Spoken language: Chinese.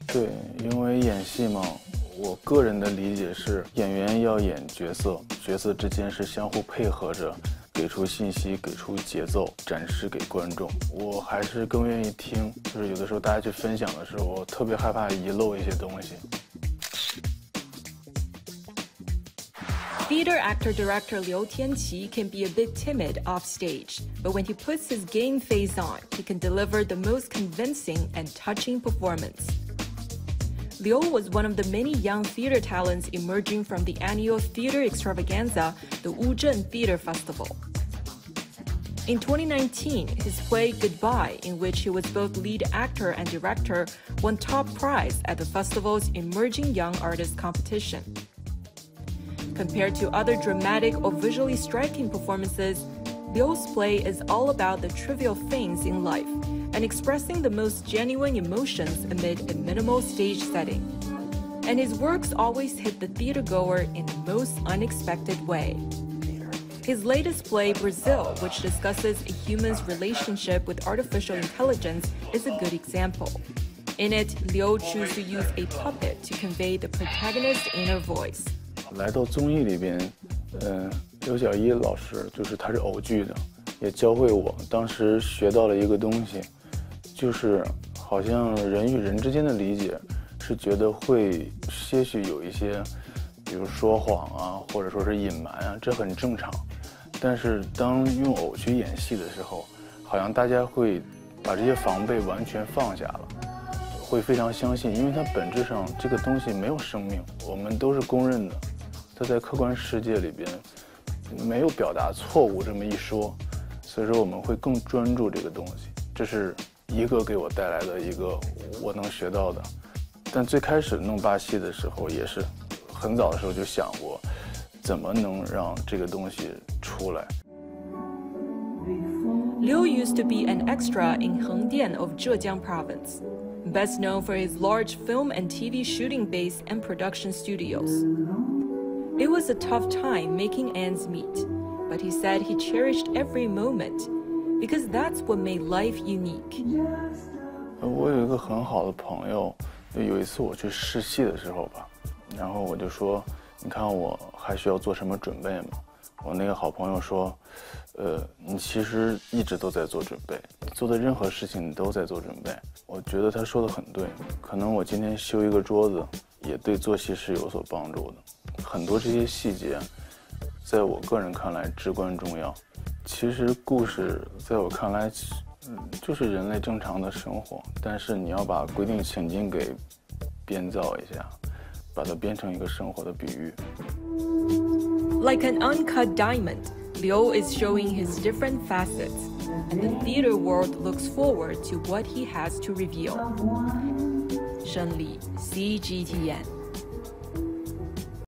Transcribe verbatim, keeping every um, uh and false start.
对，因为演戏嘛，我个人的理解是，演员要演角色，角色之间是相互配合着，给出信息，给出节奏，展示给观众。我还是更愿意听，就是有的时候大家去分享的时候，我特别害怕遗漏一些东西。 Theater actor-director Liu Tianqi can be a bit timid off stage, but when he puts his game face on, he can deliver the most convincing and touching performance. Liu was one of the many young theater talents emerging from the annual theater extravaganza, the Wuzhen Theater Festival. In twenty nineteen, his play Goodbye, in which he was both lead actor and director, won top prize at the festival's Emerging Young Artist competition. Compared to other dramatic or visually striking performances, Liu's play is all about the trivial things in life and expressing the most genuine emotions amid a minimal stage setting. And his works always hit the theatergoer in the most unexpected way. His latest play, Brazil, which discusses a human's relationship with artificial intelligence, is a good example. In it, Liu chose to use a puppet to convey the protagonist's inner voice. 来到综艺里边，嗯、呃，刘小一老师就是他是偶剧的，也教会我，当时学到了一个东西，就是好像人与人之间的理解是觉得会些许有一些，比如说谎啊，或者说是隐瞒啊，这很正常。但是当用偶去演戏的时候，好像大家会把这些防备完全放下了。 会非常相信，因为它本质上这个东西没有生命，我们都是公认的。它在客观世界里边没有表达错误这么一说，所以说我们会更专注这个东西。这是一个给我带来的一个我能学到的。但最开始弄巴西的时候，也是很早的时候就想过，怎么能让这个东西出来。 Liu used to be an extra in Hengdian of Zhejiang province, best known for his large film and T V shooting base and production studios. It was a tough time making ends meet, but he said he cherished every moment because that's what made life unique. 我有一个很好的朋友，有一次我去试戏的时候吧，然后我就说：“你看我还需要做什么准备吗？”我那个好朋友说：“呃，你其实一直都在做准备，做的任何事情你都在做准备。”我觉得他说的很对，可能我今天修一个桌子，也对做戏是有所帮助的。很多这些细节，在我个人看来至关重要。其实故事在我看来，嗯，就是人类正常的生活，但是你要把规定情境给编造一下，把它编成一个生活的比喻。 Like an uncut diamond, Liu is showing his different facets, and the theater world looks forward to what he has to reveal. Shen Li, C G T N.